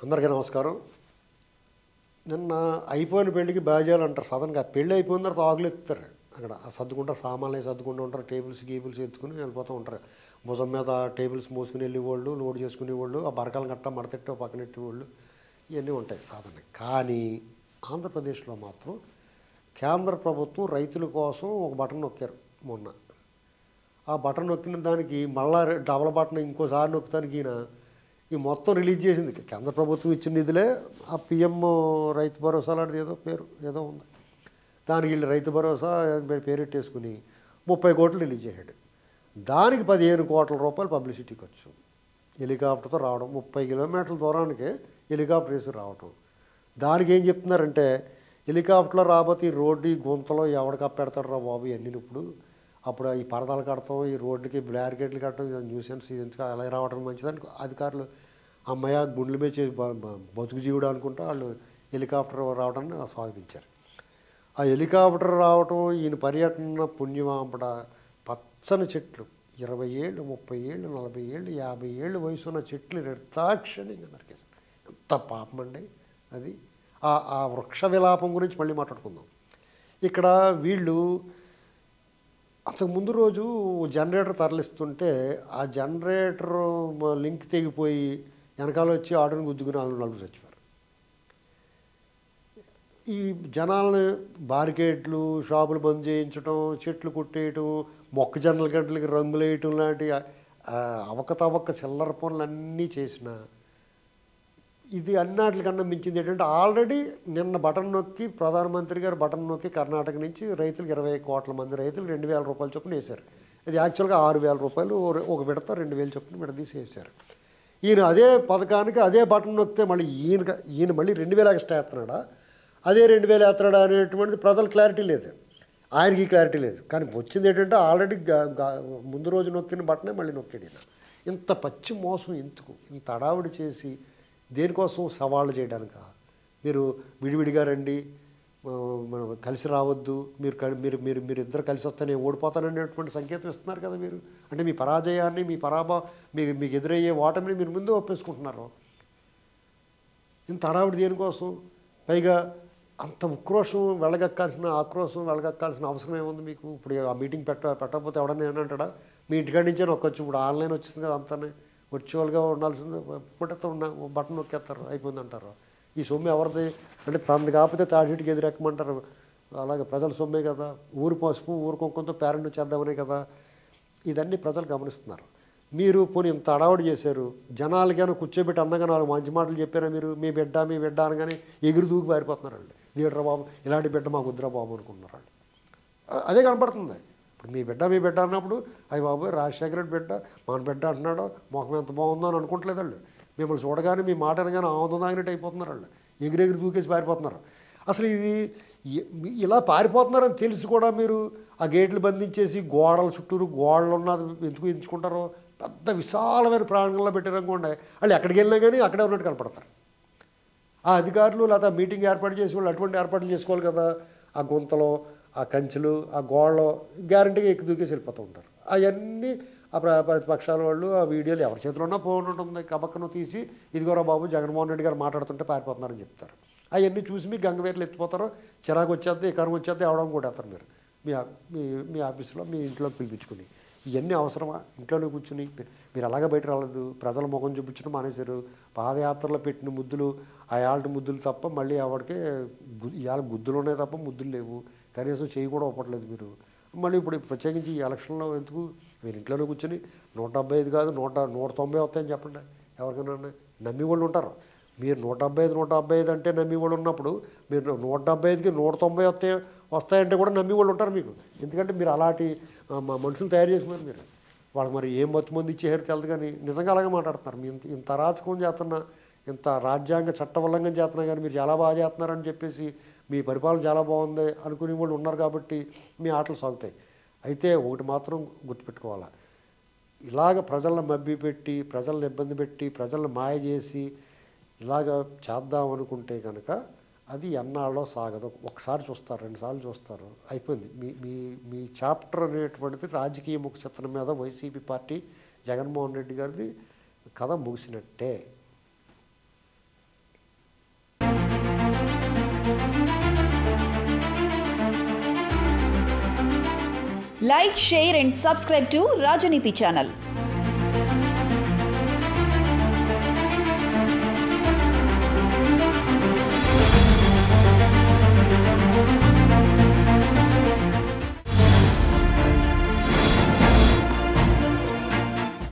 అందరికీ నమస్కారం. నిన్న అయిపోయిన పెళ్ళికి బాజాలు అంటారు. సడన్గా పెళ్ళి అయిపోయిన తర్వాత ఆకులు ఎత్తుతారు. అక్కడ సర్దుకుంటారు, సామాన్లు సర్దుకుంటూ ఉంటారు, టేబుల్స్ గీబుల్స్ ఎత్తుకుని వెళ్ళిపోతూ ఉంటారు. భుజం మీద టేబుల్స్ మోసుకుని వెళ్ళేవాళ్ళు, లోడ్ చేసుకునేవాళ్ళు, ఆ బరకాలు గట్ట మడతెట్టి పక్కనెట్టేవాళ్ళు, ఇవన్నీ ఉంటాయి సాధారణ. కానీ ఆంధ్రప్రదేశ్లో మాత్రం కేంద్ర ప్రభుత్వం రైతుల కోసం ఒక బటన్ నొక్కారు మొన్న. ఆ బటన్ నొక్కిన దానికి మళ్ళా డబల్ బటన్ ఇంకోసారి నొక్కుతానికి ఈయన ఈ మొత్తం రిలీజ్ చేసింది. కేంద్ర ప్రభుత్వం ఇచ్చిన నిధులే ఆ పిఎం రైతు భరోసా లాంటిది ఏదో పేరు ఏదో ఉంది, దానికి వీళ్ళు రైతు భరోసా పేరెట్టేసుకుని 30 కోట్లు రిలీజ్ చేశాడు. దానికి 15 కోట్ల రూపాయలు పబ్లిసిటీ ఖర్చు. హెలికాప్టర్తో రావడం, 30 కిలోమీటర్ల దూరానికి హెలికాప్టర్ వేసి రావడం. దానికి ఏం చెప్తున్నారంటే, హెలికాప్టర్లో రాబోతే ఈ రోడ్డు ఈ గుంతలో ఎవడు కప్పెడతాడు రా బాబు ఇవన్నీ ఇప్పుడు, అప్పుడు ఈ పరదాలు కడతాం, ఈ రోడ్డుకి బ్యారికేడ్లు కట్టడం, ఇది న్యూసెన్స్, ఇది ఎందుకు అలా రావడం మంచిదని అధికారులు అమ్మయ్య గుండెల మీద చేసి బతుకు జీవుడు అనుకుంటా వాళ్ళు హెలికాప్టర్ రావడాన్ని స్వాగతించారు. ఆ హెలికాప్టర్ రావటం ఈయన పర్యటన పుణ్యమాంపడ పచ్చని చెట్లు 20 ఏళ్ళు 30 ఏళ్ళు 40 ఏళ్ళు 50 ఏళ్ళు వయసు ఉన్న చెట్లు నిర్దాక్షిణ్యంగా నరికేశారు. ఎంత పాపం అండి అది. ఆ వృక్ష విలాపం గురించి మళ్ళీ మాట్లాడుకుందాం. ఇక్కడ వీళ్ళు అసలు ముందు రోజు జనరేటర్ తరలిస్తుంటే ఆ జనరేటర్ లింక్ తెగిపోయి వెనకాల వచ్చి ఆటోని గుద్దుకుని నలుగురు చచ్చిపోయారు. ఈ జనాలని బారికేడ్లు, షాపులు బంద్ చేయించడం, చెట్లు కొట్టేయటం, మొక్కజొన్నల గంటలకి రంగులు వేయటం లాంటి అవకతవక చిల్లర పనులన్నీ చేసిన ఇది అన్నిటికన్నా మించింది ఏంటంటే, ఆల్రెడీ నిన్న బటన్ నొక్కి ప్రధానమంత్రి గారు బటన్ నొక్కి కర్ణాటక నుంచి రైతులకు 20 కోట్ల మంది రైతులు 2,000 రూపాయల చొప్పున వేశారు. ఇది యాక్చువల్గా 6,000 రూపాయలు ఒక విడత 2,000 చొప్పున విడదీసి వేశారు. ఈయన అదే పథకానికి అదే బటన్ నొక్కితే మళ్ళీ ఈయన మళ్ళీ 2,000 ఎక్స్ట్రా వేస్తున్నాడా, అదే 2,000 వేస్తున్నాడా అనేటువంటిది ప్రజలు క్లారిటీ లేదు, ఆయనకి క్లారిటీ లేదు. కానీ వచ్చింది ఏంటంటే ఆల్రెడీ ముందు రోజు నొక్కిన బటనే మళ్ళీ నొక్కాడు ఈయన. ఇంత పచ్చి మోసం ఎందుకు, ఇంత అడావిడి చేసి దేనికోసం? సవాళ్ళు చేయడానిక? మీరు విడివిడిగా రండి, మనం కలిసి రావద్దు, మీరు ఇద్దరు కలిసి వస్తే నేను ఓడిపోతాననేటువంటి సంకేతం ఇస్తున్నారు కదా మీరు. అంటే మీ పరాజయాన్ని, మీ మీకు ఎదురయ్యే ఓటమిని మీరు ముందే ఒప్పేసుకుంటున్నారు. ఇంత హడావిడి దేనికోసం? పైగా అంత ఆక్రోశం వెళ్ళగక్కాల్సిన అవసరం ఏముంది మీకు? ఇప్పుడు ఆ మీటింగ్ పెట్టకపోతే ఎవడన్నా ఏమంటాడా? మీ ఇంటికాడి నుంచే నొక్కొచ్చు, ఇప్పుడు ఆన్లైన్ వచ్చింది కదా, అంతానే వర్చువల్గా ఉండాల్సింది, పుట్టతో బటన్ నొక్కేస్తారు అయిపోయింది అంటారు. ఈ సొమ్ము ఎవరిది అంటే తనది కాకపోతే తాడిటికి ఎదురెక్కమంటారు. అలాగే ప్రజల సొమ్మే కదా, ఊరు పసుపు ఊరు కుంకంతో పేరెంట్ చేద్దామనే కదా. ఇదన్నీ ప్రజలు గమనిస్తున్నారు. మీరు పోనీ ఇంత అడావుడి చేశారు, జనాలకైనా కూర్చోబెట్టి అందంగా 4 మంచి మాటలు చెప్పారా మీరు? మీ బిడ్డ అనగానే ఎగురు దూకి పారిపోతున్నారు వాళ్ళు. లీడర్ బాబు ఇలాంటి బిడ్డ మాకు వద్దురా బాబు అనుకుంటున్నారు వాళ్ళు. అదే కనపడుతుంది. ఇప్పుడు మీ బిడ్డ అన్నప్పుడు అయ్యి బాబు రాజశేఖర రెడ్డి బిడ్డ మన బిడ్డ అంటున్నాడో మొఖం ఎంత బాగుందో అని అనుకుంటలేదు వాళ్ళు. మిమ్మల్ని చూడగానే మీ మాట అనగానే ఆనందం అయిపోతున్నారు వాళ్ళు. ఎగిరెగిరి దూకేసి పారిపోతున్నారు. అసలు ఇది ఇలా పారిపోతున్నారని తెలిసి కూడా మీరు ఆ గేట్లు బంధించేసి గోడల చుట్టూరు గోడలు ఉన్నది ఎందుకు ఎంచుకుంటారో? పెద్ద విశాలమైన ప్రాంగణంలో పెట్టారనుకోండి, వాళ్ళు ఎక్కడికి వెళ్ళినా కానీ అక్కడే ఉన్నట్టు కనపడతారు. ఆ అధికారులు లేదా మీటింగ్ ఏర్పాటు చేసి వాళ్ళు అటువంటి ఏర్పాట్లు చేసుకోవాలి కదా. ఆ గుంతలో, ఆ కంచెలు, ఆ గోడలో గ్యారంటీగా ఎక్కి దూకేసి వెళ్ళిపోతూ ఉంటారు. అవన్నీ ఆ ప్రతిపక్షాల వాళ్ళు ఆ వీడియోలు ఎవరి చేతిలో ఉన్నా ఫోన్ ఉంటుంది, కబక్కను తీసి ఇదిగోరా బాబు జగన్మోహన్ రెడ్డి గారు మాట్లాడుతుంటే పారిపోతున్నారని చెప్తారు. అవన్నీ చూసి మీరు గంగవేర్లు ఎత్తిపోతారో, చిరాకు వచ్చేస్తే ఎకరం వచ్చేస్తే అవడం కూడా వేస్తారు మీరు మీ ఆఫీసులో మీ ఇంట్లోకి పిలిపించుకుని. ఇవన్నీ అవసరమా? ఇంట్లోనే కూర్చుని మీరు అలాగే బయట రాలేదు. ప్రజల ముఖం చూపించడం మానేశారు. పాదయాత్రలో పెట్టిన ముద్దులు ఆ యాల్టి ముద్దులు తప్ప మళ్ళీ ఎవరికి ఇవాళ గుద్దులు ఉన్నాయి తప్ప ముద్దులు లేవు. కనీసం చేయి కూడా ఒప్పట్లేదు మీరు. మళ్ళీ ఇప్పుడు ప్రత్యేకించి ఈ ఎలక్షన్లో ఎందుకు? మీరు ఇంట్లోనే కూర్చొని 175 కాదు 190 వస్తాయని చెప్పండి. ఎవరికైనా నమ్మి వాళ్ళు ఉంటారు. మీరు 175 అంటే నమ్మి వాళ్ళు ఉన్నప్పుడు మీరు 175కి 190 వస్తాయంటే కూడా నమ్మి వాళ్ళు ఉంటారు మీకు. ఎందుకంటే మీరు అలాంటి మనుషులు తయారు చేసినారు మీరు. వాళ్ళకి మరి ఏం మత్తుమంది ఇచ్చేసారు తెలదు, కానీ నిజంగా అలాగే మాట్లాడుతున్నారు. మీ ఇంత అరాచకం చేస్తున్నా, ఇంత రాజ్యాంగ చట్ట ఉల్లంఘన చేస్తున్నా కానీ మీరు చాలా బాగా చేస్తున్నారని చెప్పేసి, మీ పరిపాలన చాలా బాగుంది అనుకునే వాళ్ళు ఉన్నారు కాబట్టి మీ ఆటలు సాగుతాయి. అయితే ఒకటి మాత్రం గుర్తుపెట్టుకోవాలా, ఇలాగ ప్రజలను మభ్యపెట్టి, ప్రజలను ఇబ్బంది పెట్టి, ప్రజలను మాయ చేసి ఇలాగ చేద్దాం అనుకుంటే కనుక అది ఎన్నాళ్ళలో సాగదు. ఒకసారి చూస్తారు, 2 సార్లు చూస్తారు, అయిపోయింది. మీ చాప్టర్ అనేటువంటిది రాజకీయ ముఖ చిత్రం మీద వైసీపీ పార్టీ జగన్మోహన్ రెడ్డి గారిది కథ ముగిసినట్టే. Like, share and subscribe to Rajaneethi channel.